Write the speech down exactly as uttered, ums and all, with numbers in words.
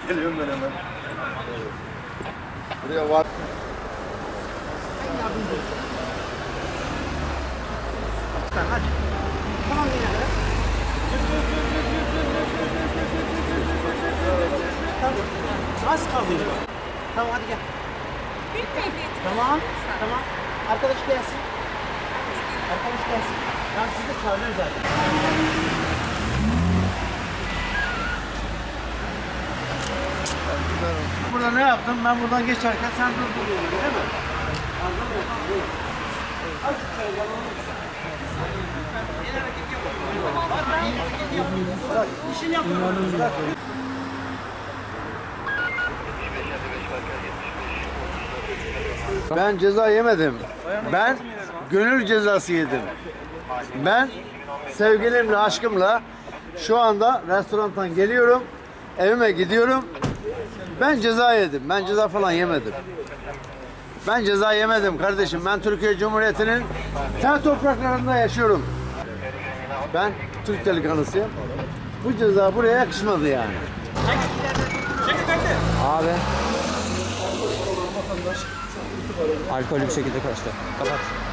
Geliyorum ben hemen. Buraya var. Hadi. Tamam yine. Tamam. Az kaldı. Tamam hadi gel. Tamam. Tamam. Arkadaş gelsin. Arkadaş gelsin. Tamam siz de çağırıyoruz zaten. Burada ne yaptım? Ben buradan geçerken sen durdun değil mi? İşini yapıyorum. Ben ceza yemedim. Ben gönül cezası yedim. Ben sevgilimle, aşkımla şu anda restorandan geliyorum. Evime gidiyorum. Ben ceza yedim. Ben ceza falan yemedim. Ben ceza yemedim kardeşim. Ben Türkiye Cumhuriyeti'nin ter topraklarında yaşıyorum. Ben Türk delikanlısıyım. Bu ceza buraya yakışmadı yani. Abi. Alkollü bir şekilde kaçtı. Kapat.